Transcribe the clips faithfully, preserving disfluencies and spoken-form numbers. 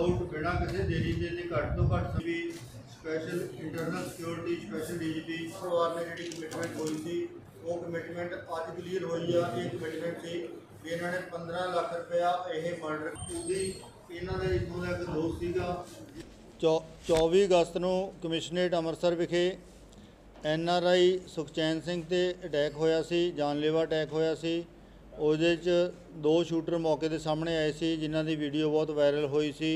Without बिना किसी देरी के घट तो घट भी special internal security special D G P परिवार ने जी कमिटमेंट हुई थी वो कमिटमेंट अज क्लीयर हुई है। ये कमिटमेंट थी भी इन्होंने पंद्रह लाख रुपया यह मर्डर पूरी इन्होंने इतों का एक दोस्त सीगा। चौ चौबी अगस्त को कमिश्नरेट अमृतसर विखे N R I Sukhchain Singh ते अटैक होया सी, जानलेवा अटैक होया सी। ਉਹਦੇ 'ਚ दो शूटर मौके के सामने आए सी जिन्हां दी वीडियो बहुत वायरल हुई सी।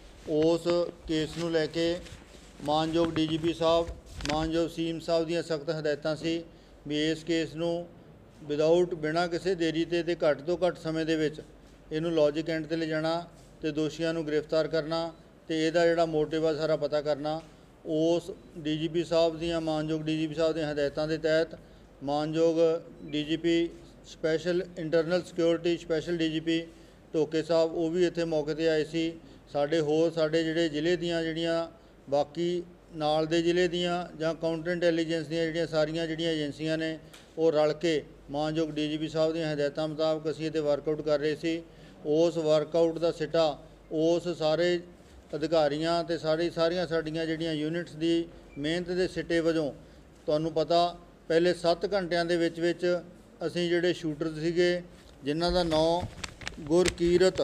उस केस नूं लैके मानयोग डी जी पी साहब मानयोग सीम साहब दीयां सख्त हदायतां सी भी इस केस नूं विदाउट बिना किसी देरी ते ते घੱਟ तो घੱਟ समय दे विच इहनूं लॉजिक एंड ते ले जाना ते दोषियां नूं गिरफ्तार करना ते इहदा जिहड़ा मोटिव आ सारा पता करना। उस डी जी पी साहब दीयां मानयोग डी जी पी साहब दीयां हदायतां दे तहत मानयोग D G P special internal security special D G P Dhoke साहब वो भी इत्थे मौके ते आए सी। साडे होर साडे जिहड़े जिले दीयां जिहड़ियां बाकी नाल दे जिले दीयां जां काउंटर इंटैलीजेंस दीयां जिहड़ियां सारियां जिहड़ियां एजेंसियां ने वो रल के मानयोग डी जी पी साहब दीयां हदायतां मुताबक असीं इत्थे वर्कआउट कर रहे सी। उस वर्कआउट दा सिटा उस सारे अधिकारियां ते सारी सारियां साडियां जिहड़ियां यूनिट्स दी मेहनत दे सिटे वजों तुहानूं पता पहले सत्त घंटिਆਂ ਦੇ ਵਿੱਚ ਵਿੱਚ ਅਸੀਂ ਜਿਹੜੇ ਸ਼ੂਟਰ ਸੀਗੇ ਜਿਨ੍ਹਾਂ ਦਾ ਨਾਂ ਗੁਰਕੀਰਤ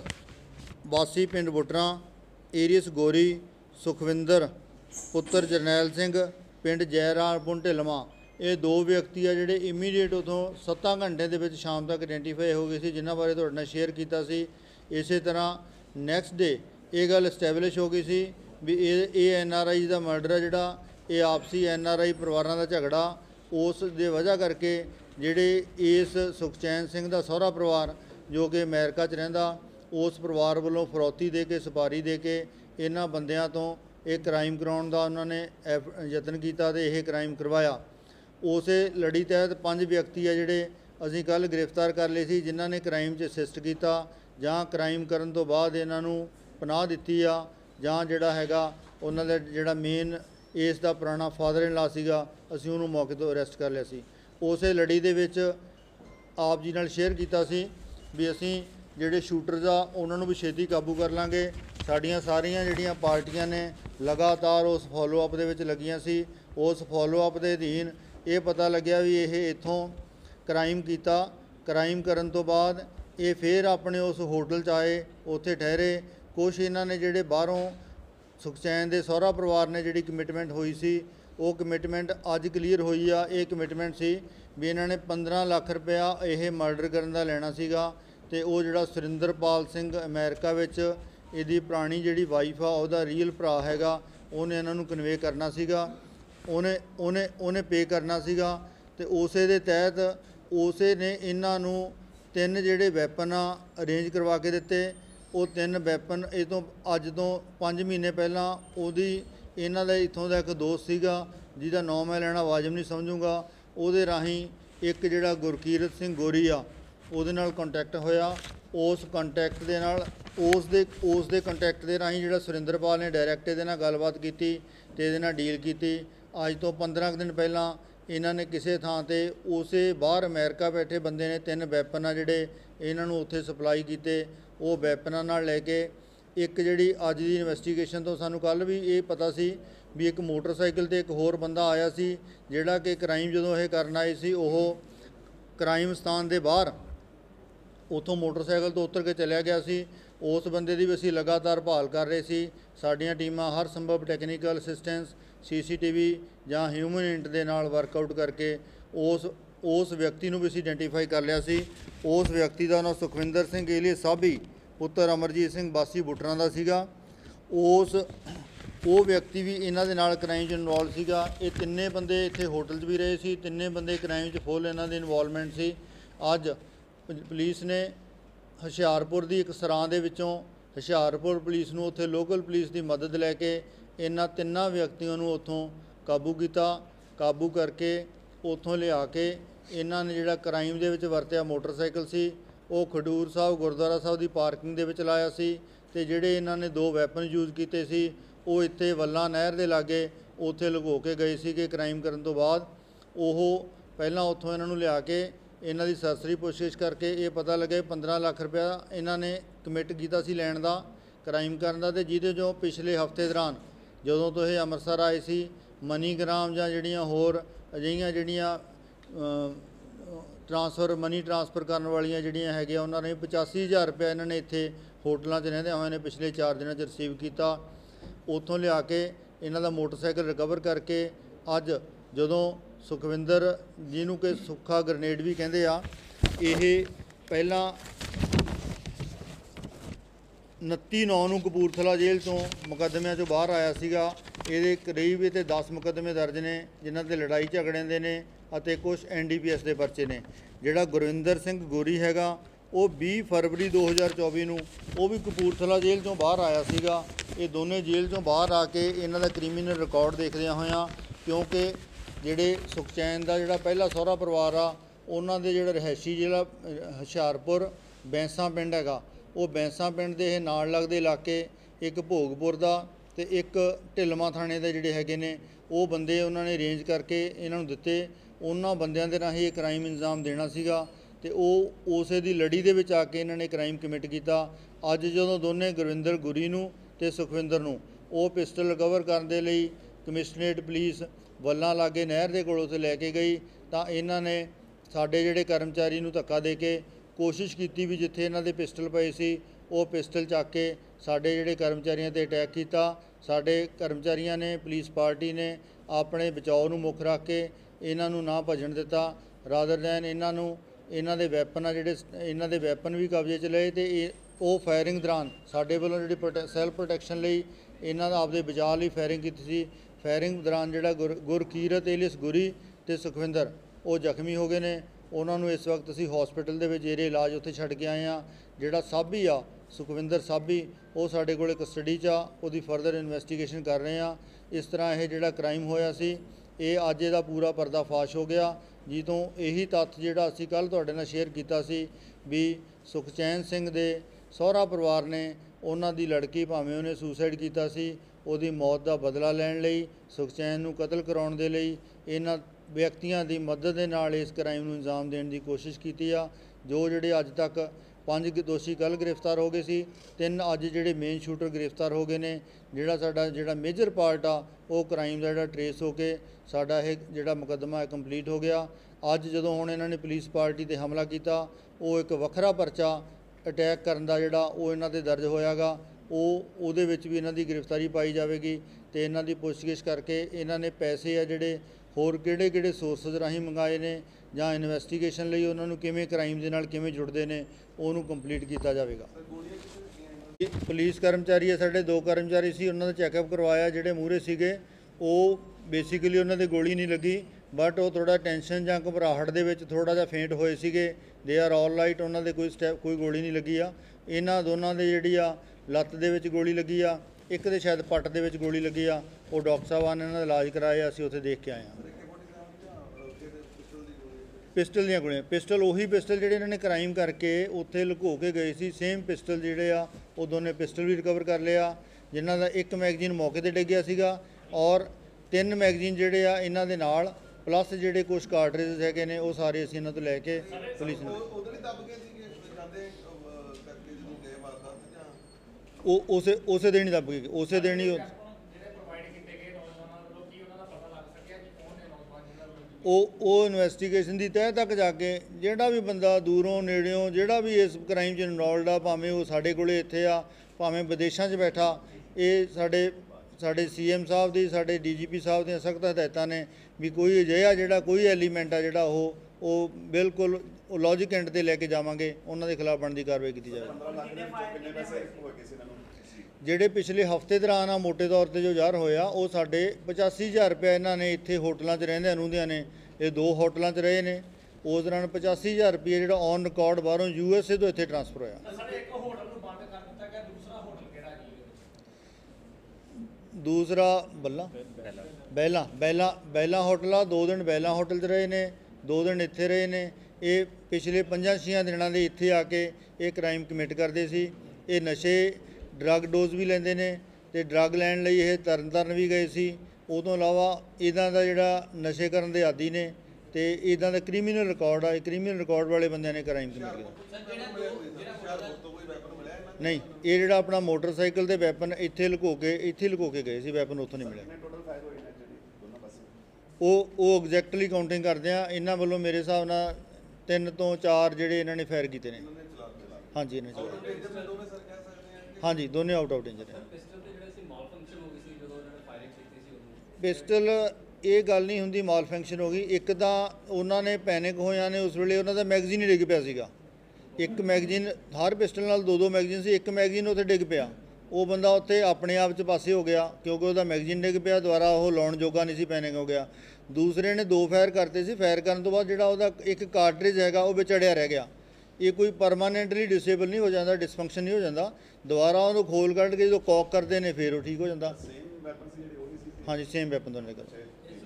ਵਾਸੀ ਪਿੰਡ ਬੁੱਟਰਾਂ ਏਰੀਅਸ ਗੋਰੀ ਸੁਖਵਿੰਦਰ ਪੁੱਤਰ ਜਰਨੈਲ ਸਿੰਘ ਪਿੰਡ ਜੈਰਾਮਪੁਰ ਢਿਲਵਾਂ ਇਹ ਦੋ ਵਿਅਕਤੀ ਆ ਜਿਹੜੇ ਇਮੀਡੀਏਟ ਉਥੋਂ ਸੱਤਾਂ ਘੰਟੇ ਦੇ ਵਿੱਚ ਸ਼ਾਮ ਤੱਕ ਆਇਡੈਂਟੀਫਾਈ ਹੋ ਗਏ ਸੀ ਜਿਨ੍ਹਾਂ ਬਾਰੇ ਤੁਹਾਡੇ ਨਾਲ ਸ਼ੇਅਰ ਕੀਤਾ ਸੀ। ਇਸੇ ਤਰ੍ਹਾਂ ਨੈਕਸਟ ਡੇ ਇਹ ਗੱਲ ਐਸਟੈਬਲਿਸ਼ ਹੋ ਗਈ ਸੀ ਵੀ ਇਹ ਇਹ N R I the murder ਆ ਜਿਹੜਾ ਇਹ ਆਪਸੀ ਐਨ ਆਰ ਆਈ ਪਰਿਵਾਰਾਂ ਦਾ ਝਗੜਾ ਉਸ ਦੇ ਵਜ੍ਹਾ ਕਰਕੇ ਜਿਹੜੇ ਇਸ ਸੁਖਚੈਨ ਸਿੰਘ ਦਾ ਸਹੁਰਾ ਪਰਿਵਾਰ ਜੋ ਕਿ ਅਮਰੀਕਾ 'ਚ ਰਹਿੰਦਾ ਉਸ ਪਰਿਵਾਰ ਵੱਲੋਂ ਫਰੌਤੀ ਦੇ ਕੇ ਸੁਪਾਰੀ ਦੇ ਕੇ ਇਹਨਾਂ ਬੰਦਿਆਂ ਤੋਂ ਇਹ ਕ੍ਰਾਈਮ ਕਰਾਉਣ ਦਾ ਉਹਨਾਂ ਨੇ ਯਤਨ ਕੀਤਾ ਤੇ ਇਹ ਕ੍ਰਾਈਮ ਕਰਵਾਇਆ। ਉਸੇ ਲੜੀ ਤਹਿਤ ਪੰਜ ਵਿਅਕਤੀ ਆ ਜਿਹੜੇ ਅਸੀਂ ਕੱਲ੍ਹ ਗ੍ਰਿਫਤਾਰ ਕਰ ਲਏ ਸੀ ਜਿਨ੍ਹਾਂ ਨੇ ਕ੍ਰਾਈਮ 'ਚ ਅਸਿਸਟ ਕੀਤਾ ਜਾਂ ਕ੍ਰਾਈਮ ਕਰਨ ਤੋਂ ਬਾਅਦ ਇਹਨਾਂ ਨੂੰ ਪਨਾਹ ਦਿੱਤੀ ਆ ਜਾਂ ਜਿਹੜਾ ਹੈਗਾ ਉਹਨਾਂ ਦਾ ਜਿਹੜਾ ਮੇਨ ਇਸ ਦਾ ਪੁਰਾਣਾ ਫਾਦਰ ਇਨ ਲਾ ਸੀਗਾ ਅਸੀਂ ਉਹਨੂੰ ਮੌਕੇ ਤੋਂ ਅਰੈਸਟ ਕਰ ਲਿਆ ਸੀ। ਉਸੇ ਲੜੀ ਦੇ ਵਿੱਚ ਆਪ ਜੀ ਨਾਲ ਸ਼ੇਅਰ ਕੀਤਾ ਸੀ ਵੀ ਅਸੀਂ ਜਿਹੜੇ ਸ਼ੂਟਰਸ ਆ ਉਹਨਾਂ ਨੂੰ ਵੀ ਛੇਤੀ ਕਾਬੂ ਕਰ ਲਾਂਗੇ। ਸਾਡੀਆਂ ਸਾਰੀਆਂ ਜਿਹੜੀਆਂ ਪਾਰਟੀਆਂ ਨੇ ਲਗਾਤਾਰ ਉਸ ਫੋਲੋ ਅਪ ਦੇ ਵਿੱਚ ਲੱਗੀਆਂ ਸੀ। ਉਸ ਫੋਲੋ ਅਪ ਦੇ ਅਧੀਨ ਇਹ ਪਤਾ ਲੱਗਿਆ ਵੀ ਇਹ ਇੱਥੋਂ ਕ੍ਰਾਈਮ ਕੀਤਾ। ਕ੍ਰਾਈਮ ਕਰਨ ਤੋਂ ਬਾਅਦ ਇਹ ਫਿਰ ਆਪਣੇ ਉਸ ਹੋਟਲ 'ਚ ਆਏ, ਉੱਥੇ ਠਹਿਰੇ। ਕੁਛ ਇਹਨਾਂ ਨੇ ਜਿਹੜੇ ਬਾਹਰੋਂ ਸੁਖਚੈਨ ਦੇ ਸਹੁਰਾ ਪਰਿਵਾਰ ਨੇ ਜਿਹੜੀ ਕਮਿਟਮੈਂਟ ਹੋਈ ਸੀ ਉਹ ਕਮਿਟਮੈਂਟ ਅੱਜ ਕਲੀਅਰ ਹੋਈ ਆ। ਇਹ ਕਮਿਟਮੈਂਟ ਸੀ ਵੀ ਇਹਨਾਂ ਨੇ ਪੰਦਰਾਂ ਲੱਖ ਰੁਪਇਆ ਇਹ ਮਰਡਰ ਕਰਨ ਦਾ ਲੈਣਾ ਸੀਗਾ ਤੇ ਉਹ ਜਿਹੜਾ ਸੁਰਿੰਦਰਪਾਲ ਸਿੰਘ ਅਮਰੀਕਾ ਵਿੱਚ ਇਹਦੀ ਪੁਰਾਣੀ ਜਿਹੜੀ ਵਾਈਫ ਆ ਉਹਦਾ ਰੀਅਲ ਭਰਾ ਹੈਗਾ ਉਹਨੇ ਇਹਨਾਂ ਨੂੰ ਕਨਵੇ ਕਰਨਾ ਸੀਗਾ, ਉਹਨੇ ਉਹਨੇ ਉਹਨੇ ਪੇ ਕਰਨਾ ਸੀਗਾ ਤੇ ਉਸੇ ਦੇ ਤਹਿਤ ਉਸੇ ਨੇ ਇਹਨਾਂ ਨੂੰ ਤਿੰਨ ਜਿਹੜੇ ਵੈਪਨ ਆ ਅਰੇਂਜ ਕਰਵਾ ਕੇ ਦਿੱਤੇ। ਉਹ ਤਿੰਨ ਵੈਪਨ ਇਹ ਤੋਂ ਅੱਜ ਤੋਂ ਪੰਜ ਮਹੀਨੇ ਪਹਿਲਾਂ ਉਹਦੀ ਇਹਨਾਂ ਦਾ ਇੱਥੋਂ ਦਾ ਇੱਕ ਦੋਸਤ ਸੀਗਾ ਜਿਹਦਾ ਨਾਂ ਮੈਂ ਲੈਣਾ ਵਾਜਬ ਨਹੀਂ ਸਮਝੂੰਗਾ, ਉਹਦੇ ਰਾਹੀਂ ਇੱਕ ਜਿਹੜਾ ਗੁਰਕੀਰਤ ਸਿੰਘ ਗੋਰੀ ਆ ਉਹਦੇ ਨਾਲ ਕੰਟੈਕਟ ਹੋਇਆ। ਉਸ ਕੰਟੈਕਟ ਦੇ ਨਾਲ ਉਸ ਦੇ ਉਸ ਦੇ ਕੰਟੈਕਟ ਦੇ ਰਾਹੀਂ ਜਿਹੜਾ ਸੁਰਿੰਦਰਪਾਲ ਨੇ ਡਾਇਰੈਕਟ ਇਹਦੇ ਨਾਲ ਗੱਲਬਾਤ ਕੀਤੀ ਤੇ ਇਹਦੇ ਨਾਲ ਡੀਲ ਕੀਤੀ। ਅੱਜ ਤੋਂ ਪੰਦਰਾਂ ਕੁ ਦਿਨ ਪਹਿਲਾਂ ਇਹਨਾਂ ਨੇ ਕਿਸੇ ਥਾਂ 'ਤੇ ਉਸੇ ਬਾਹਰ ਅਮਰੀਕਾ ਬੈਠੇ ਬੰਦੇ ਨੇ ਤਿੰਨ ਵੈਪਨ ਆ ਜਿਹੜੇ ਇਹਨਾਂ ਨੂੰ ਉੱਥੇ ਸਪਲਾਈ ਕੀਤੇ। ਉਹ ਵੈਪਨਾਂ ਨਾਲ ਲੈ ਕੇ ਇੱਕ ਜਿਹੜੀ ਅੱਜ ਦੀ ਇਨਵੈਸਟੀਗੇਸ਼ਨ ਤੋਂ ਸਾਨੂੰ ਕੱਲ੍ਹ ਵੀ ਇਹ ਪਤਾ ਸੀ ਵੀ ਇੱਕ ਮੋਟਰਸਾਈਕਲ 'ਤੇ ਇੱਕ ਹੋਰ ਬੰਦਾ ਆਇਆ ਸੀ ਜਿਹੜਾ ਕਿ ਕ੍ਰਾਈਮ ਜਦੋਂ ਇਹ ਕਰਨ ਆਏ ਸੀ ਉਹ ਕ੍ਰਾਈਮ ਸਥਾਨ ਦੇ ਬਾਹਰ ਉੱਥੋਂ ਮੋਟਰਸਾਈਕਲ ਤੋਂ ਉਤਰ ਕੇ ਚਲਿਆ ਗਿਆ ਸੀ। ਉਸ ਬੰਦੇ ਦੀ ਵੀ ਅਸੀਂ ਲਗਾਤਾਰ ਭਾਲ ਕਰ ਰਹੇ ਸੀ। ਸਾਡੀਆਂ ਟੀਮਾਂ ਹਰ ਸੰਭਵ technical assistance C C T V ਜਾਂ ਹਿਊਮਨ ਇੰਟ ਦੇ ਨਾਲ ਵਰਕਆਊਟ ਕਰਕੇ ਉਸ ਉਸ ਵਿਅਕਤੀ ਨੂੰ ਵੀ ਅਸੀਂ ਆਇਡੈਂਟੀਫਾਈ ਕਰ ਲਿਆ ਸੀ। ਉਸ ਵਿਅਕਤੀ ਦਾ ਨਾਂ ਸੁਖਵਿੰਦਰ ਸਿੰਘ ਏਲੀਅਸ ਸਾਬੀ ਪੁੱਤਰ ਅਮਰਜੀਤ ਸਿੰਘ ਵਾਸੀ ਬੁੱਟਰਾਂ ਦਾ ਸੀਗਾ। ਉਸ ਉਹ ਵਿਅਕਤੀ ਵੀ ਇਹਨਾਂ ਦੇ ਨਾਲ ਕ੍ਰਾਈਮ 'ਚ ਇਨਵੋਲਵ ਸੀਗਾ। ਇਹ ਤਿੰਨੇ ਬੰਦੇ ਇੱਥੇ ਹੋਟਲ 'ਚ ਵੀ ਰਹੇ ਸੀ, ਤਿੰਨੇ ਬੰਦੇ ਕ੍ਰਾਈਮ 'ਚ ਫੁੱਲ ਇਹਨਾਂ ਦੀ ਇਨਵੋਲਵਮੈਂਟ ਸੀ। ਅੱਜ ਪੁਲਿਸ ਨੇ ਹੁਸ਼ਿਆਰਪੁਰ ਦੀ ਇੱਕ ਸਰਾਂ ਦੇ ਵਿੱਚੋਂ ਹੁਸ਼ਿਆਰਪੁਰ ਪੁਲਿਸ ਨੂੰ ਉੱਥੇ ਲੋਕਲ ਪੁਲਿਸ ਦੀ ਮਦਦ ਲੈ ਕੇ ਇਹਨਾਂ ਤਿੰਨਾਂ ਵਿਅਕਤੀਆਂ ਨੂੰ ਉੱਥੋਂ ਕਾਬੂ ਕੀਤਾ। ਕਾਬੂ ਕਰਕੇ ਉੱਥੋਂ ਲਿਆ ਕੇ ਇਹਨਾਂ ਨੇ ਜਿਹੜਾ ਕ੍ਰਾਈਮ ਦੇ ਵਿੱਚ ਵਰਤਿਆ ਮੋਟਰਸਾਈਕਲ ਸੀ ਉਹ ਖਡੂਰ ਸਾਹਿਬ ਗੁਰਦੁਆਰਾ ਸਾਹਿਬ ਦੀ ਪਾਰਕਿੰਗ ਦੇ ਵਿੱਚ ਲਾਇਆ ਸੀ ਤੇ ਜਿਹੜੇ ਇਹਨਾਂ ਨੇ ਦੋ ਵੈਪਨ ਯੂਜ਼ ਕੀਤੇ ਸੀ ਉਹ ਇੱਥੇ ਵੱਲਾ ਨਹਿਰ ਦੇ ਲਾਗੇ ਉੱਥੇ ਲੁਕੋ ਕੇ ਗਏ ਸੀਗੇ ਕ੍ਰਾਈਮ ਕਰਨ ਤੋਂ ਬਾਅਦ। ਉਹ ਪਹਿਲਾਂ ਉੱਥੋਂ ਇਹਨਾਂ ਨੂੰ ਲਿਆ ਕੇ ਇਹਨਾਂ ਦੀ ਸਰਸਰੀ ਪੁੱਛਗਿੱਛ ਕਰਕੇ ਇਹ ਪਤਾ ਲੱਗਾ ਪੰਦਰਾਂ ਲੱਖ ਰੁਪਇਆ ਇਹਨਾਂ ਨੇ ਕਮਿਟ ਕੀਤਾ ਸੀ ਲੈਣ ਦਾ ਕ੍ਰਾਈਮ ਕਰਨ ਦਾ, ਤੇ ਜਿਹਦੇ ਚੋਂ ਪਿਛਲੇ ਹਫ਼ਤੇ ਦੌਰਾਨ ਜਦੋਂ ਤੋਂ ਇਹ ਅੰਮ੍ਰਿਤਸਰ ਆਏ ਸੀ ਮਨੀਗ੍ਰਾਮ ਜਾਂ ਜਿਹੜੀਆਂ ਹੋਰ ਅਜਿਹੀਆਂ ਜਿਹੜੀਆਂ ਟਰਾਂਸਫਰ ਮਨੀ ਟਰਾਂਸਫਰ ਕਰਨ ਵਾਲੀਆਂ ਜਿਹੜੀਆਂ ਹੈਗੀਆਂ ਉਹਨਾਂ ਨੇ ਪਚਾਸੀ ਹਜ਼ਾਰ ਰੁਪਇਆ ਇਹਨਾਂ ਨੇ ਇੱਥੇ ਹੋਟਲਾਂ 'ਚ ਰਹਿੰਦੇ ਹੋਏ ਨੇ ਪਿਛਲੇ ਚਾਰ ਦਿਨਾਂ 'ਚ ਰਿਸੀਵ ਕੀਤਾ। ਉੱਥੋਂ ਲਿਆ ਕੇ ਇਹਨਾਂ ਦਾ ਮੋਟਰਸਾਈਕਲ ਰਿਕਵਰ ਕਰਕੇ ਅੱਜ ਜਦੋਂ ਸੁਖਵਿੰਦਰ ਜਿਹਨੂੰ ਕਿ ਸੁੱਖਾ ਗ੍ਰਨੇਡ ਵੀ ਕਹਿੰਦੇ ਆ, ਇਹ ਪਹਿਲਾਂ ਉਨੱਤੀ ਨੌ ਨੂੰ ਕਪੂਰਥਲਾ ਜੇਲ੍ਹ ਤੋਂ ਮੁਕੱਦਮਿਆਂ 'ਚੋਂ ਬਾਹਰ ਆਇਆ ਸੀਗਾ। ਇਹਦੇ ਕਰੀਬ ਇਹ 'ਤੇ ਦਸ ਮੁਕੱਦਮੇ ਦਰਜ ਨੇ ਜਿਨ੍ਹਾਂ 'ਤੇ ਲੜਾਈ ਝਗੜਿਆਂ ਦੇ ਨੇ ਅਤੇ ਕੁਛ ਐਨ ਡੀ ਪੀ ਐਸ ਦੇ ਪਰਚੇ ਨੇ। ਜਿਹੜਾ ਗੁਰਵਿੰਦਰ ਸਿੰਘ ਗੋਰੀ ਹੈਗਾ ਉਹ ਵੀਹ ਫਰਵਰੀ ਦੋ ਹਜ਼ਾਰ ਚੌਵੀ ਨੂੰ ਉਹ ਵੀ ਕਪੂਰਥਲਾ ਜੇਲ੍ਹ 'ਚੋਂ ਬਾਹਰ ਆਇਆ ਸੀਗਾ। ਇਹ ਦੋਨੇ ਜੇਲ੍ਹ 'ਚੋਂ ਬਾਹਰ ਆ ਕੇ ਇਹਨਾਂ ਦਾ ਕ੍ਰਿਮੀਨਲ ਰਿਕਾਰਡ ਦੇਖਦਿਆਂ ਹੋਇਆਂ, ਕਿਉਂਕਿ ਜਿਹੜੇ ਸੁਖਚੈਨ ਦਾ ਜਿਹੜਾ ਪਹਿਲਾ ਸਹੁਰਾ ਪਰਿਵਾਰ ਆ ਉਹਨਾਂ ਦੇ ਜਿਹੜਾ ਰਿਹਾਇਸ਼ੀ ਜ਼ਿਲ੍ਹਾ ਹੁਸ਼ਿਆਰਪੁਰ ਬੈਂਸਾਂ ਪਿੰਡ ਹੈਗਾ, ਉਹ ਬੈਂਸਾਂ ਪਿੰਡ ਦੇ ਇਹ ਨਾਲ ਲੱਗਦੇ ਇਲਾਕੇ ਇੱਕ ਭੋਗਪੁਰ ਦਾ ਤੇ ਇੱਕ ਢਿਲਮਾ ਥਾਣੇ ਦੇ ਜਿਹੜੇ ਹੈਗੇ ਨੇ ਉਹ ਬੰਦੇ ਉਹਨਾਂ ਨੇ ਅਰੇਂਜ ਕਰਕੇ ਇਹਨਾਂ ਨੂੰ ਦਿੱਤੇ। ਉਹਨਾਂ ਬੰਦਿਆਂ ਦੇ ਰਾਹੀਂ ਇਹ ਕ੍ਰਾਈਮ ਇੰਜ਼ਾਮ ਦੇਣਾ ਸੀਗਾ ਤੇ ਉਹ ਉਸੇ ਦੀ ਲੜੀ ਦੇ ਵਿੱਚ ਆ ਕੇ ਇਹਨਾਂ ਨੇ ਕ੍ਰਾਈਮ ਕਮਿਟ ਕੀਤਾ। ਅੱਜ ਜਦੋਂ ਦੋਨੇ ਗੁਰਵਿੰਦਰ ਗੁਰੀ ਨੂੰ ਤੇ ਸੁਖਵਿੰਦਰ ਨੂੰ ਉਹ ਪਿਸਟਲ ਰਿਕਵਰ ਕਰਨ ਦੇ ਲਈ ਕਮਿਸ਼ਨਰੇਟ ਪੁਲਿਸ ਵੱਲਾਂ ਲਾਗੇ ਨਹਿਰ ਦੇ ਕੋਲੋਂ ਤੋਂ ਲੈ ਕੇ ਗਈ ਤਾਂ ਇਹਨਾਂ ਨੇ ਸਾਡੇ ਜਿਹੜੇ ਕਰਮਚਾਰੀ ਨੂੰ ਧੱਕਾ ਦੇ ਕੇ ਕੋਸ਼ਿਸ਼ ਕੀਤੀ ਵੀ ਜਿੱਥੇ ਇਹਨਾਂ ਦੇ ਪਿਸਟਲ ਪਏ ਸੀ ਉਹ ਪਿਸਟਲ ਚੱਕ ਕੇ ਸਾਡੇ ਜਿਹੜੇ ਕਰਮਚਾਰੀਆਂ 'ਤੇ ਅਟੈਕ ਕੀਤਾ। ਸਾਡੇ ਕਰਮਚਾਰੀਆਂ ਨੇ, ਪੁਲਿਸ ਪਾਰਟੀ ਨੇ ਆਪਣੇ ਬਚਾਓ ਨੂੰ ਮੁੱਖ ਰੱਖ ਕੇ ਇਹਨਾਂ ਨੂੰ ਨਾ ਭੱਜਣ ਦਿੱਤਾ, ਰਾਦਰ ਦੈਨ ਇਹਨਾਂ ਨੂੰ ਇਹਨਾਂ ਦੇ ਵੈਪਨ ਆ ਜਿਹੜੇ ਇਹਨਾਂ ਦੇ ਵੈਪਨ ਵੀ ਕਬਜ਼ੇ 'ਚ ਲਏ ਤੇ ਇਹ ਉਹ ਫਾਇਰਿੰਗ ਦੌਰਾਨ ਸਾਡੇ ਵੱਲੋਂ ਜਿਹੜੀ ਪ੍ਰੋਟੈ ਸੈਲਫ ਪ੍ਰੋਟੈਕਸ਼ਨ ਲਈ ਇਹਨਾਂ ਦਾ ਆਪਦੇ ਬਚਾਅ ਲਈ ਫਾਇਰਿੰਗ ਕੀਤੀ ਸੀ। ਫਾਇਰਿੰਗ ਦੌਰਾਨ ਜਿਹੜਾ ਗੁਰ ਗੁਰਕੀਰਤ ਏਲੀਅਸ ਗੁਰੀ ਤੇ ਸੁਖਵਿੰਦਰ ਉਹ ਜ਼ਖਮੀ ਹੋ ਗਏ ਨੇ। ਉਹਨਾਂ ਨੂੰ ਇਸ ਵਕਤ ਅਸੀਂ ਹਸਪੀਟਲ ਦੇ ਵਿੱਚ ਜਿਹੜੇ ਇਲਾਜ ਉੱਥੇ ਛੱਡ ਕੇ ਆਏ ਹਾਂ। ਜਿਹੜਾ ਸਾਬੀ ਆ ਸੁਖਵਿੰਦਰ ਸਾਬੀ ਉਹ ਸਾਡੇ ਕੋਲੇ ਕਸਟਡੀ 'ਚ ਆ, ਉਹਦੀ ਫਰਦਰ ਇਨਵੈਸਟੀਗੇਸ਼ਨ ਕਰ ਰਹੇ ਆ। ਇਸ ਤਰ੍ਹਾਂ ਇਹ ਜਿਹੜਾ ਕ੍ਰਾਈਮ ਹੋਇਆ ਸੀ ਇਹ ਅੱਜ ਇਹਦਾ ਪੂਰਾ ਪਰਦਾਫਾਸ਼ ਹੋ ਗਿਆ, ਜਿੱਤੋਂ ਇਹੀ ਤੱਥ ਜਿਹੜਾ ਅਸੀਂ ਕੱਲ੍ਹ ਤੁਹਾਡੇ ਨਾਲ ਸ਼ੇਅਰ ਕੀਤਾ ਸੀ ਵੀ ਸੁਖਚੈਨ ਸਿੰਘ ਦੇ ਸਹੁਰਾ ਪਰਿਵਾਰ ਨੇ ਉਹਨਾਂ ਦੀ ਲੜਕੀ ਭਾਵੇਂ ਉਹਨੇ ਸੁਸਾਈਡ ਕੀਤਾ ਸੀ, ਉਹਦੀ ਮੌਤ ਦਾ ਬਦਲਾ ਲੈਣ ਲਈ ਸੁਖਚੈਨ ਨੂੰ ਕਤਲ ਕਰਾਉਣ ਦੇ ਲਈ ਇਹਨਾਂ ਵਿਅਕਤੀਆਂ ਦੀ ਮਦਦ ਦੇ ਨਾਲ ਇਸ ਕ੍ਰਾਈਮ ਨੂੰ ਅੰਜਾਮ ਦੇਣ ਦੀ ਕੋਸ਼ਿਸ਼ ਕੀਤੀ ਆ। ਜੋ ਜਿਹੜੇ ਅੱਜ ਤੱਕ ਪੰਜ ਦੋਸ਼ੀ ਕੱਲ੍ਹ ਗ੍ਰਿਫਤਾਰ ਹੋ ਗਏ ਸੀ, ਤਿੰਨ ਅੱਜ ਜਿਹੜੇ ਮੇਨ ਸ਼ੂਟਰ ਗ੍ਰਿਫਤਾਰ ਹੋ ਗਏ ਨੇ। ਜਿਹੜਾ ਸਾਡਾ ਜਿਹੜਾ ਮੇਜਰ ਪਾਰਟ ਆ ਉਹ ਕ੍ਰਾਈਮ ਦਾ ਜਿਹੜਾ ਟਰੇਸ ਹੋ ਕੇ ਸਾਡਾ ਇਹ ਜਿਹੜਾ ਮੁਕੱਦਮਾ ਹੈ ਕੰਪਲੀਟ ਹੋ ਗਿਆ। ਅੱਜ ਜਦੋਂ ਹੁਣ ਇਹਨਾਂ ਨੇ ਪੁਲਿਸ ਪਾਰਟੀ 'ਤੇ ਹਮਲਾ ਕੀਤਾ ਉਹ ਇੱਕ ਵੱਖਰਾ ਪਰਚਾ ਅਟੈਕ ਕਰਨ ਦਾ ਜਿਹੜਾ ਉਹ ਇਹਨਾਂ 'ਤੇ ਦਰਜ ਹੋਇਆਗਾ, ਉਹ ਉਹਦੇ ਵਿੱਚ ਵੀ ਇਹਨਾਂ ਦੀ ਗ੍ਰਿਫਤਾਰੀ ਪਾਈ ਜਾਵੇਗੀ ਤੇ ਇਹਨਾਂ ਦੀ ਪੁੱਛਗਿੱਛ ਕਰਕੇ ਇਹਨਾਂ ਨੇ ਪੈਸੇ ਆ ਜਿਹੜੇ ਹੋਰ ਕਿਹੜੇ ਕਿਹੜੇ ਸੋਰਸਿਸ ਰਾਹੀਂ ਮੰਗਾਏ ਨੇ ਜਾਂ ਇਨਵੈਸਟੀਗੇਸ਼ਨ ਲਈ ਉਹਨਾਂ ਨੂੰ ਕਿਵੇਂ ਕ੍ਰਾਈਮ ਦੇ ਨਾਲ ਕਿਵੇਂ ਜੁੜਦੇ ਨੇ ਉਹਨੂੰ ਕੰਪਲੀਟ ਕੀਤਾ ਜਾਵੇਗਾ। ਪੁਲਿਸ ਕਰਮਚਾਰੀ ਹੈ ਸਾਡੇ, ਦੋ ਕਰਮਚਾਰੀ ਸੀ, ਉਹਨਾਂ ਦਾ ਚੈੱਕਅਪ ਕਰਵਾਇਆ। ਜਿਹੜੇ ਮੂਹਰੇ ਸੀਗੇ ਉਹ ਬੇਸਿਕਲੀ ਉਹਨਾਂ ਦੇ ਗੋਲੀ ਨਹੀਂ ਲੱਗੀ, ਬਟ ਉਹ ਥੋੜ੍ਹਾ ਟੈਨਸ਼ਨ ਜਾਂ ਘਬਰਾਹਟ ਦੇ ਵਿੱਚ ਥੋੜ੍ਹਾ ਜਿਹਾ ਫੇਂਟ ਹੋਏ ਸੀਗੇ। ਦੇ ਆਰ ਆਲ ਰਾਈਟ, ਉਹਨਾਂ ਦੇ ਕੋਈ ਸਟੈਪ ਕੋਈ ਗੋਲੀ ਨਹੀਂ ਲੱਗੀ ਆ। ਇਹਨਾਂ ਦੋਨਾਂ ਦੇ ਜਿਹੜੀ ਆ ਲੱਤ ਦੇ ਵਿੱਚ ਗੋਲੀ ਲੱਗੀ ਆ, ਇੱਕ ਦੇ ਸ਼ਾਇਦ ਪੱਟ ਦੇ ਵਿੱਚ ਗੋਲੀ ਲੱਗੀ ਆ। ਉਹ ਡਾਕਟਰ ਸਾਹਿਬਾਨ ਨੇ ਇਹਨਾਂ ਦਾ ਇਲਾਜ ਕਰਾਇਆ, ਅਸੀਂ ਉੱਥੇ ਦੇਖ ਕੇ ਆਏ ਹਾਂ। ਪਿਸਟਲ ਦੀਆਂ ਗੋਲੀਆਂ, ਪਿਸਟਲ ਉਹੀ ਪਿਸਟਲ ਜਿਹੜੇ ਇਹਨਾਂ ਨੇ ਕ੍ਰਾਈਮ ਕਰਕੇ ਉੱਥੇ ਲੁਕੋ ਕੇ ਗਏ ਸੀ, ਸੇਮ ਪਿਸਟਲ ਜਿਹੜੇ ਆ ਉਹ ਦੋਨੇ ਪਿਸਟਲ ਵੀ ਰਿਕਵਰ ਕਰ ਲਿਆ, ਜਿਨ੍ਹਾਂ ਦਾ ਇੱਕ ਮੈਗਜ਼ੀਨ ਮੌਕੇ 'ਤੇ ਡਿੱਗਿਆ ਸੀਗਾ ਔਰ ਤਿੰਨ ਮੈਗਜ਼ੀਨ ਜਿਹੜੇ ਆ ਇਹਨਾਂ ਦੇ ਨਾਲ ਪਲੱਸ ਜਿਹੜੇ ਕੁਛ ਕਾਰਟ੍ਰਿਜਸ ਹੈਗੇ ਨੇ ਉਹ ਸਾਰੇ ਅਸੀਂ ਇਹਨਾਂ ਤੋਂ ਲੈ ਕੇ ਪੁਲਿਸ ਨੂੰ ਉਹ ਉਸੇ ਉਸੇ ਦਿਨ ਹੀ ਦੱਬ ਗਏ, ਉਸੇ ਦਿਨ ਹੀ ਉਹ ਉਹ ਇਨਵੈਸਟੀਗੇਸ਼ਨ ਦੀ ਤਹਿ ਤੱਕ ਜਾ ਕੇ ਜਿਹੜਾ ਵੀ ਬੰਦਾ ਦੂਰੋਂ ਨੇੜਿਓਂ ਜਿਹੜਾ ਵੀ ਇਸ ਕ੍ਰਾਈਮ 'ਚ ਇਨਵੋਲਵਡ ਆ, ਭਾਵੇਂ ਉਹ ਸਾਡੇ ਕੋਲੇ ਇੱਥੇ ਆ ਭਾਵੇਂ ਵਿਦੇਸ਼ਾਂ 'ਚ ਬੈਠਾ, ਇਹ ਸਾਡੇ ਸਾਡੇ ਸੀ ਐਮ ਸਾਹਿਬ ਦੀ ਸਾਡੇ ਡੀ ਜੀ ਪੀ ਸਾਹਿਬ ਦੀਆਂ ਸਖਤ ਹਦਾਇਤਾਂ ਨੇ ਵੀ ਕੋਈ ਅਜਿਹਾ ਜਿਹੜਾ ਕੋਈ ਐਲੀਮੈਂਟ ਆ ਜਿਹੜਾ ਉਹ ਉਹ ਬਿਲਕੁਲ ਉਹ ਲੌਜਿਕ ਐਂਡ 'ਤੇ ਲੈ ਕੇ ਜਾਵਾਂਗੇ, ਉਹਨਾਂ ਦੇ ਖਿਲਾਫ ਬਣਦੀ ਕਾਰਵਾਈ ਕੀਤੀ ਜਾਵੇ। ਜਿਹੜੇ ਪਿਛਲੇ ਹਫ਼ਤੇ ਦੌਰਾਨ ਆ ਮੋਟੇ ਤੌਰ 'ਤੇ ਜੋ ਜ਼ਾਹਰ ਹੋਇਆ ਉਹ ਸਾਡੇ ਪਚਾਸੀ ਹਜ਼ਾਰ ਰੁਪਇਆ ਇਹਨਾਂ ਨੇ ਇੱਥੇ ਹੋਟਲਾਂ 'ਚ ਰਹਿੰਦਿਆਂ ਨੂੰਦਿਆਂ ਨੇ, ਇਹ ਦੋ ਹੋਟਲਾਂ 'ਚ ਰਹੇ ਨੇ, ਉਸ ਦੌਰਾਨ ਪਚਾਸੀ ਹਜ਼ਾਰ ਰੁਪਇਆ ਜਿਹੜਾ ਔਨ ਰਿਕਾਰਡ ਬਾਹਰੋਂ ਯੂ ਐਸ ਏ ਤੋਂ ਇੱਥੇ ਟਰਾਂਸਫਰ ਹੋਇਆ। ਦੂਸਰਾ ਬੱਲਾ ਬਹਿਲਾ ਬਹਿਲਾ ਬਹਿਲਾ ਹੋਟਲ ਆ, ਦੋ ਦਿਨ ਬਹਿਲਾ ਹੋਟਲ 'ਚ ਰਹੇ ਨੇ, ਦੋ ਦਿਨ ਇੱਥੇ ਰਹੇ ਨੇ। ਇਹ ਪਿਛਲੇ ਪੰਜਾਂ ਛੇਆਂ ਦਿਨਾਂ ਦੇ ਇੱਥੇ ਆ ਕੇ ਇਹ ਕ੍ਰਾਈਮ ਕਮਿਟ ਕਰਦੇ ਸੀ। ਇਹ ਨਸ਼ੇ ਡਰੱਗ ਡੋਜ਼ ਵੀ ਲੈਂਦੇ ਨੇ ਅਤੇ ਡਰੱਗ ਲੈਣ ਲਈ ਇਹ ਤਰਨ ਤਾਰਨ ਵੀ ਗਏ ਸੀ। ਉਹ ਤੋਂ ਇਲਾਵਾ ਇਹਨਾਂ ਦਾ ਜਿਹੜਾ ਨਸ਼ੇ ਕਰਨ ਦੇ ਆਦੀ ਨੇ ਤੇ ਇਦਾਂ ਦਾ ਕ੍ਰਿਮੀਨਲ ਰਿਕਾਰਡ ਆ, ਕ੍ਰਿਮੀਨਲ ਰਿਕਾਰਡ ਵਾਲੇ ਬੰਦਿਆਂ ਨੇ ਕ੍ਰਾਈਮ ਕਮਿਟ ਕੀਤਾ। ਨਹੀਂ, ਇਹ ਜਿਹੜਾ ਆਪਣਾ ਮੋਟਰਸਾਈਕਲ ਤੇ ਵੈਪਨ ਇੱਥੇ ਲੁਕੋ ਕੇ ਇੱਥੇ ਲੁਕੋ ਕੇ ਗਏ ਸੀ, ਵੈਪਨ ਉੱਥੋਂ ਨਹੀਂ ਮਿਲਿਆ। ਉਹ ਉਹ ਐਗਜ਼ੈਕਟਲੀ ਕਾਊਂਟਿੰਗ ਕਰਦੇ ਆ, ਇਹਨਾਂ ਵੱਲੋਂ ਮੇਰੇ ਹਿਸਾਬ ਨਾਲ ਤਿੰਨ ਤੋਂ ਚਾਰ ਜਿਹੜੇ ਇਹਨਾਂ ਨੇ ਫਾਇਰ ਕੀਤੇ ਨੇ। ਹਾਂਜੀ ਇਹਨਾਂ ਚਲਾਏ, ਹਾਂਜੀ ਦੋਨੇ ਆਊਟ ਆਫ ਡੇਂਜਰ ਨੇ। ਪਿਸਟਲ ਇਹ ਗੱਲ ਨਹੀਂ ਹੁੰਦੀ ਮਾਲ ਫੰਕਸ਼ਨ ਹੋ ਗਈ, ਇੱਕ ਤਾਂ ਉਹਨਾਂ ਨੇ ਪੈਨਿਕ ਹੋਇਆ ਨੇ ਉਸ ਵੇਲੇ, ਉਹਨਾਂ ਦਾ ਮੈਗਜ਼ੀਨ ਹੀ ਡਿੱਗ ਪਿਆ ਸੀਗਾ। ਇੱਕ ਮੈਗਜ਼ੀਨ, ਹਰ ਪਿਸਟਲ ਨਾਲ ਦੋ ਦੋ ਮੈਗਜ਼ੀਨ ਸੀ, ਇੱਕ ਮੈਗਜ਼ੀਨ ਉੱਥੇ ਡਿੱਗ ਪਿਆ। ਉਹ ਬੰਦਾ ਉੱਥੇ ਆਪਣੇ ਆਪ 'ਚ ਪਾਸੇ ਹੋ ਗਿਆ ਕਿਉਂਕਿ ਉਹਦਾ ਮੈਗਜ਼ੀਨ ਡਿੱਗ ਪਿਆ, ਦੁਬਾਰਾ ਉਹ ਲਾਉਣ ਜੋਗਾ ਨਹੀਂ ਸੀ, ਪੈਨਿਕ ਹੋ ਗਿਆ। ਦੂਸਰੇ ਨੇ ਦੋ ਫਾਇਰ ਕਰਤੇ ਸੀ, ਫਾਇਰ ਕਰਨ ਤੋਂ ਬਾਅਦ ਜਿਹੜਾ ਉਹਦਾ ਇੱਕ ਕਾਰਟ੍ਰਿਜ ਹੈਗਾ ਉਹ ਵਿੱਚ ਅੜਿਆ ਰਹਿ ਗਿਆ। ਇਹ ਕੋਈ ਪਰਮਾਨੈਂਟਲੀ ਡਿਸੇਬਲ ਨਹੀਂ ਹੋ ਜਾਂਦਾ, ਡਿਸਫੰਕਸ਼ਨ ਨਹੀਂ ਹੋ ਜਾਂਦਾ, ਦੁਬਾਰਾ ਉਹਨੂੰ ਖੋਲ ਕੱਢ ਕੇ ਜਦੋਂ ਕੌਕ ਕਰਦੇ ਨੇ ਫਿਰ ਉਹ ਠੀਕ ਹੋ ਜਾਂਦਾ। ਹਾਂਜੀ ਸੇਮ ਵੈਪਨ ਦੋਨੇ ਕਰਦੇ।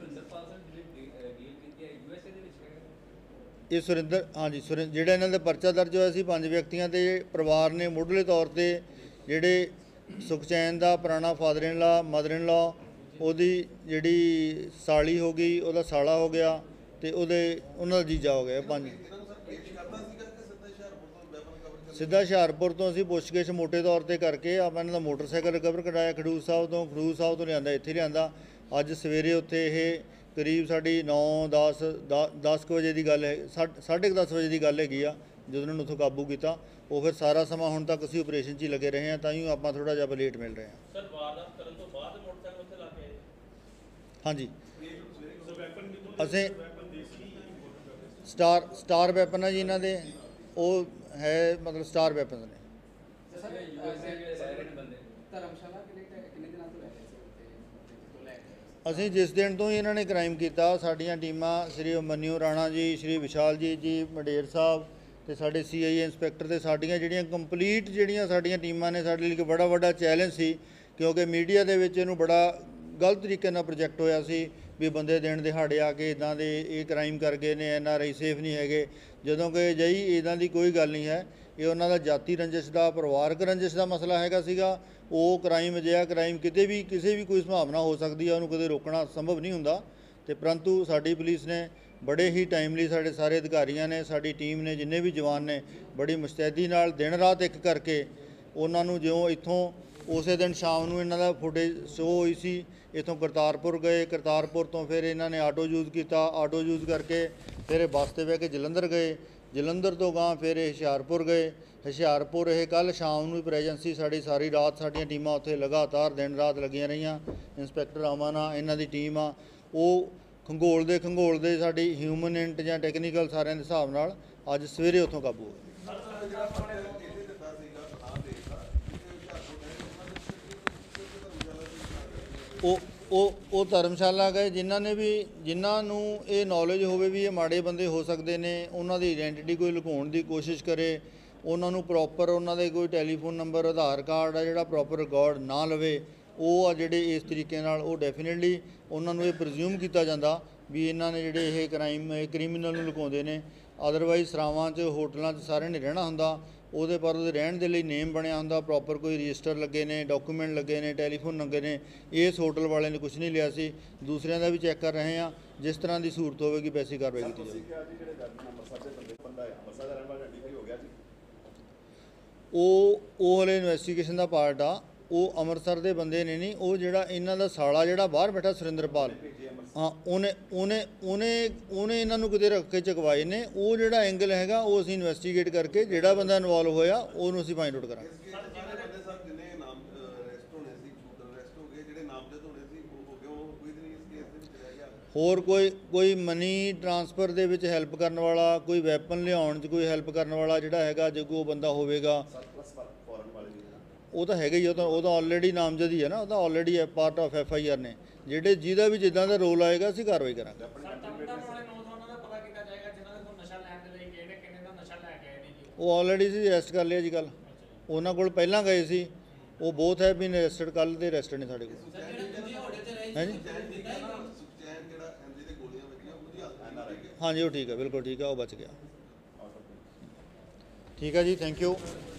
ਇਹ ਸੁਰਿੰਦਰ, ਹਾਂਜੀ ਸੁਰਿੰ ਜਿਹੜਾ ਇਹਨਾਂ ਦਾ ਪਰਚਾ ਦਰਜ ਹੋਇਆ ਸੀ ਪੰਜ ਵਿਅਕਤੀਆਂ ਤੇ ਪਰਿਵਾਰ ਨੇ ਮੁੱਢਲੇ ਤੌਰ ਤੇ ਜਿਹੜੇ ਸੁਖਚੈਨ ਦਾ ਪੁਰਾਣਾ ਫਾਦਰ ਇਨ ਲਾ, ਮਦਰ ਇਨ ਲਾ, ਉਹਦੀ ਜਿਹੜੀ ਸਾਲੀ ਹੋ ਗਈ, ਉਹਦਾ ਸਾਲਾ ਹੋ ਗਿਆ ਤੇ ਉਹਦੇ ਉਹਨਾਂ ਦਾ ਜੀਜਾ ਹੋ ਗਿਆ। ਪੰਜ ਸਿੱਧਾ ਹੁਸ਼ਿਆਰਪੁਰ ਤੋਂ ਅਸੀਂ ਪੁੱਛਗਿੱਛ ਮੋਟੇ ਤੌਰ ਤੇ ਕਰਕੇ ਆਪਾਂ ਇਹਨਾਂ ਦਾ ਮੋਟਰਸਾਈਕਲ ਰਿਕਵਰ ਕਰਾਇਆ ਖਡੂਰ ਸਾਹਿਬ ਤੋਂ, ਖਡੂਰ ਸਾਹਿਬ ਤੋਂ ਲਿਆਂਦਾ ਇੱਥੇ ਲਿਆਂਦਾ। ਅੱਜ ਸਵੇਰੇ ਉੱਥੇ ਇਹ ਕਰੀਬ ਸਾਡੀ ਨੌ ਦਸ ਦਸ ਕੁ ਵਜੇ ਦੀ ਗੱਲ ਹੈ, ਸਾਢੇ ਕੁ ਦਸ ਵਜੇ ਦੀ ਗੱਲ ਹੈਗੀ ਆ ਜਦੋਂ ਉਹਨਾਂ ਨੂੰ ਉੱਥੋਂ ਕਾਬੂ ਕੀਤਾ। ਉਹ ਫਿਰ ਸਾਰਾ ਸਮਾਂ ਹੁਣ ਤੱਕ ਅਸੀਂ ਆਪਰੇਸ਼ਨ 'ਚ ਹੀ ਲੱਗੇ ਰਹੇ ਹਾਂ, ਤਾਂ ਹੀ ਆਪਾਂ ਥੋੜ੍ਹਾ ਜਿਹਾ ਲੇਟ ਮਿਲ ਰਹੇ ਹਾਂ। ਸਰ ਵਾਰਦਾਤ ਕਰਨ ਤੋਂ ਬਾਅਦ ਮੋਟਰਸਾਈਕਲ ਉੱਥੇ ਲਾ ਕੇ ਆਏ? ਹਾਂਜੀ, ਅਸੀਂ ਸਟਾਰ ਸਟਾਰ ਵੈਪਨ ਆ ਜੀ ਇਹਨਾਂ ਦੇ, ਉਹ ਹੈ ਮਤਲਬ ਸਟਾਰ ਵੈਪਨ ਨੇ। ਅਸੀਂ ਜਿਸ ਦਿਨ ਤੋਂ ਹੀ ਇਹਨਾਂ ਨੇ ਕ੍ਰਾਈਮ ਕੀਤਾ, ਸਾਡੀਆਂ ਟੀਮਾਂ ਸ਼੍ਰੀ ਮਨਿਓ ਰਾਣਾ ਜੀ, ਸ਼੍ਰੀ ਵਿਸ਼ਾਲ ਜੀ ਜੀ ਮੰਡੇਰ ਸਾਹਿਬ ਤੇ ਸਾਡੇ ਸੀ ਆਈ ਇੰਸਪੈਕਟਰ ਤੇ ਸਾਡੀਆਂ ਜਿਹੜੀਆਂ ਕੰਪਲੀਟ ਜਿਹੜੀਆਂ ਸਾਡੀਆਂ ਟੀਮਾਂ ਨੇ, ਸਾਡੇ ਲਈ ਇੱਕ ਬੜਾ ਵੱਡਾ ਚੈਲੰਜ ਸੀ ਕਿਉਂਕਿ ਮੀਡੀਆ ਦੇ ਵਿੱਚ ਇਹਨੂੰ ਬੜਾ ਗਲਤ ਤਰੀਕੇ ਨਾਲ ਪ੍ਰੋਜੈਕਟ ਹੋਇਆ ਸੀ ਵੀ ਬੰਦੇ ਦਿਨ ਦਿਹਾੜੇ ਆ ਕੇ ਇੱਦਾਂ ਦੇ ਇਹ ਕ੍ਰਾਈਮ ਕਰ ਗਏ ਨੇ, ਐਨ ਆਰ ਆਈ ਸੇਫ ਨਹੀਂ ਹੈਗੇ, ਜਦੋਂ ਕਿ ਜਈ ਇੱਦਾਂ ਦੀ ਕੋਈ ਗੱਲ ਨਹੀਂ ਹੈ। ਇਹ ਉਹਨਾਂ ਦਾ ਜਾਤੀ ਰੰਜਿਸ਼ ਦਾ, ਪਰਿਵਾਰਕ ਰੰਜਿਸ਼ ਦਾ ਮਸਲਾ ਹੈਗਾ ਸੀਗਾ। ਉਹ ਕ੍ਰਾਈਮ ਅਜਿਹਾ ਕ੍ਰਾਈਮ ਕਿਤੇ ਵੀ ਕਿਸੇ ਵੀ ਕੋਈ ਸੰਭਾਵਨਾ ਹੋ ਸਕਦੀ ਹੈ, ਉਹਨੂੰ ਕਦੇ ਰੋਕਣਾ ਸੰਭਵ ਨਹੀਂ ਹੁੰਦਾ। ਤੇ ਪਰੰਤੂ ਸਾਡੀ ਪੁਲਿਸ ਨੇ ਬੜੇ ਹੀ ਟਾਈਮਲੀ, ਸਾਡੇ ਸਾਰੇ ਅਧਿਕਾਰੀਆਂ ਨੇ, ਸਾਡੀ ਟੀਮ ਨੇ, ਜਿੰਨੇ ਵੀ ਜਵਾਨ ਨੇ ਬੜੀ ਮੁਸਤੈਦੀ ਨਾਲ ਦਿਨ ਰਾਤ ਇੱਕ ਕਰਕੇ ਉਹਨਾਂ ਨੂੰ, ਜਿਉਂ ਇੱਥੋਂ ਉਸੇ ਦਿਨ ਸ਼ਾਮ ਨੂੰ ਇਹਨਾਂ ਦਾ ਫੁਟੇਜ ਸ਼ੋ ਹੋਈ ਸੀ, ਇੱਥੋਂ ਕਰਤਾਰਪੁਰ ਗਏ, ਕਰਤਾਰਪੁਰ ਤੋਂ ਫਿਰ ਇਹਨਾਂ ਨੇ ਆਟੋ ਯੂਜ਼ ਕੀਤਾ, ਆਟੋ ਯੂਜ਼ ਕਰਕੇ ਫਿਰ ਇਹ ਬੱਸ 'ਤੇ ਬਹਿ ਕੇ ਜਲੰਧਰ ਗਏ, ਜਲੰਧਰ ਤੋਂ ਗਾਂ ਫਿਰ ਇਹ ਹੁਸ਼ਿਆਰਪੁਰ ਗਏ। ਹੁਸ਼ਿਆਰਪੁਰ ਇਹ ਕੱਲ੍ਹ ਸ਼ਾਮ ਨੂੰ ਪ੍ਰੈਜੈਂਸ ਸੀ ਸਾਡੀ, ਸਾਰੀ ਰਾਤ ਸਾਡੀਆਂ ਟੀਮਾਂ ਉੱਥੇ ਲਗਾਤਾਰ ਦਿਨ ਰਾਤ ਲੱਗੀਆਂ ਰਹੀਆਂ। ਇੰਸਪੈਕਟਰ ਅਮਨ ਆ, ਇਹਨਾਂ ਦੀ ਟੀਮ ਆ, ਉਹ ਖੰਗੋਲਦੇ ਖੰਗੋਲਦੇ ਸਾਡੀ ਹਿਊਮਨ ਜਾਂ ਟੈਕਨੀਕਲ ਸਾਰਿਆਂ ਦੇ ਹਿਸਾਬ ਨਾਲ ਅੱਜ ਸਵੇਰੇ ਉੱਥੋਂ ਕਾਬੂ ਹੋ ਗਏ। ਉਹ ਉਹ ਉਹ ਧਰਮਸ਼ਾਲਾ ਗਏ ਜਿਨ੍ਹਾਂ ਨੇ ਵੀ, ਜਿਨ੍ਹਾਂ ਨੂੰ ਇਹ ਨੌਲੇਜ ਹੋਵੇ ਵੀ ਇਹ ਮਾੜੇ ਬੰਦੇ ਹੋ ਸਕਦੇ ਨੇ, ਉਹਨਾਂ ਦੀ ਆਇਡੈਂਟੀਟੀ ਕੋਈ ਲੁਕਾਉਣ ਦੀ ਕੋਸ਼ਿਸ਼ ਕਰੇ, ਉਹਨਾਂ ਨੂੰ ਪ੍ਰੋਪਰ ਉਹਨਾਂ ਦੇ ਕੋਈ ਟੈਲੀਫੋਨ ਨੰਬਰ, ਆਧਾਰ ਕਾਰਡ ਆ ਜਿਹੜਾ ਪ੍ਰੋਪਰ ਰਿਕਾਰਡ ਨਾ ਲਵੇ, ਉਹ ਆ ਜਿਹੜੇ ਇਸ ਤਰੀਕੇ ਨਾਲ ਉਹ ਡੈਫੀਨੇਟਲੀ ਉਹਨਾਂ ਨੂੰ ਇਹ ਪ੍ਰਜ਼ਿਊਮ ਕੀਤਾ ਜਾਂਦਾ ਵੀ ਇਹਨਾਂ ਨੇ ਜਿਹੜੇ ਇਹ ਕ੍ਰਾਈਮ ਕ੍ਰਿਮੀਨਲ ਨੂੰ ਲੁਕਾਉਂਦੇ ਨੇ। ਅਦਰਵਾਈਜ਼ ਸਰਾਵਾਂ 'ਚ, ਹੋਟਲਾਂ 'ਚ ਸਾਰਿਆਂ ਨੇ ਰਹਿਣਾ ਹੁੰਦਾ, ਉਹਦੇ ਪਰ ਉਹਦੇ ਰਹਿਣ ਦੇ ਲਈ ਨੇਮ ਬਣਿਆ ਹੁੰਦਾ, ਪ੍ਰੋਪਰ ਕੋਈ ਰਜਿਸਟਰ ਲੱਗੇ ਨੇ, ਡਾਕੂਮੈਂਟ ਲੱਗੇ ਨੇ, ਟੈਲੀਫੋਨ ਲੱਗੇ ਨੇ। ਇਸ ਹੋਟਲ ਵਾਲਿਆਂ ਨੇ ਕੁਝ ਨਹੀਂ ਲਿਆ ਸੀ, ਦੂਸਰਿਆਂ ਦਾ ਵੀ ਚੈੱਕ ਕਰ ਰਹੇ ਹਾਂ, ਜਿਸ ਤਰ੍ਹਾਂ ਦੀ ਸਹੂਲਤ ਹੋਵੇਗੀ ਵੈਸੀ ਕਾਰਵਾਈ ਕੀਤੀ ਜਾਵੇਗੀ। ਉਹ ਉਹ ਹਲੇ ਇਨਵੈਸਟੀਗੇਸ਼ਨ ਦਾ ਪਾਰਟ ਆ, ਉਹ ਅੰਮ੍ਰਿਤਸਰ ਦੇ ਬੰਦੇ ਨੇ ਨਹੀਂ, ਉਹ ਜਿਹੜਾ ਇਹਨਾਂ ਦਾ ਸਾਲਾ ਜਿਹੜਾ ਬਾਹਰ ਬੈਠਾ ਸੁਰਿੰਦਰਪਾਲ, ਹਾਂ ਉਹਨੇ ਉਹਨੇ ਉਹਨੇ ਉਹਨੇ ਇਹਨਾਂ ਨੂੰ ਕਿਤੇ ਰੱਖ ਕੇ ਚੁਕਵਾਏ ਨੇ। ਉਹ ਜਿਹੜਾ ਐਂਗਲ ਹੈਗਾ ਉਹ ਅਸੀਂ ਇਨਵੈਸਟੀਗੇਟ ਕਰਕੇ ਜਿਹੜਾ ਬੰਦਾ ਇਨਵੋਲਵ ਹੋਇਆ ਉਹਨੂੰ ਅਸੀਂ ਫਾਈਂਡ ਆਊਟ ਕਰਾਂਗੇ। ਹੋਰ ਕੋਈ ਕੋਈ ਮਨੀ ਟ੍ਰਾਂਸਫਰ ਦੇ ਵਿੱਚ ਹੈਲਪ ਕਰਨ ਵਾਲਾ, ਕੋਈ ਵੈਪਨ ਲਿਆਉਣ 'ਚ ਕੋਈ ਹੈਲਪ ਕਰਨ ਵਾਲਾ ਜਿਹੜਾ ਹੈਗਾ, ਜੇ ਕੋਈ ਬੰਦਾ ਹੋਵੇਗਾ ਉਹ ਤਾਂ ਹੈਗਾ ਹੀ, ਉਹ ਤਾਂ ਉਹ ਤਾਂ ਆਲਰੇਡੀ ਨਾਮਜ਼ਦ ਹੀ ਹੈ ਨਾ, ਉਹ ਤਾਂ ਆਲਰੇਡੀ ਹੈ part of F I R ਨੇ। ਜਿਹੜੇ ਜਿਹਦਾ ਵੀ ਜਿੱਦਾਂ ਦਾ ਰੋਲ ਆਏਗਾ ਅਸੀਂ ਕਾਰਵਾਈ ਕਰਾਂਗੇ। ਉਹ ਆਲਰੇਡੀ ਸੀ ਅਰੈਸਟ ਕਰ ਲਿਆ ਜੀ ਕੱਲ੍ਹ, ਉਹਨਾਂ ਕੋਲ ਪਹਿਲਾਂ ਗਏ ਸੀ, ਉਹ ਬੋਥ ਹੈ ਬੀਨ ਅਰੈਸਟਡ, ਕੱਲ੍ਹ ਦੇ ਅਰੈਸਟ ਨੇ ਸਾਡੇ ਕੋਲ। ਹੈ ਜੀ, ਹਾਂਜੀ ਉਹ ਠੀਕ ਹੈ, ਬਿਲਕੁਲ ਠੀਕ ਹੈ, ਉਹ ਬਚ ਗਿਆ। ਠੀਕ ਹੈ ਜੀ, ਥੈਂਕ ਯੂ।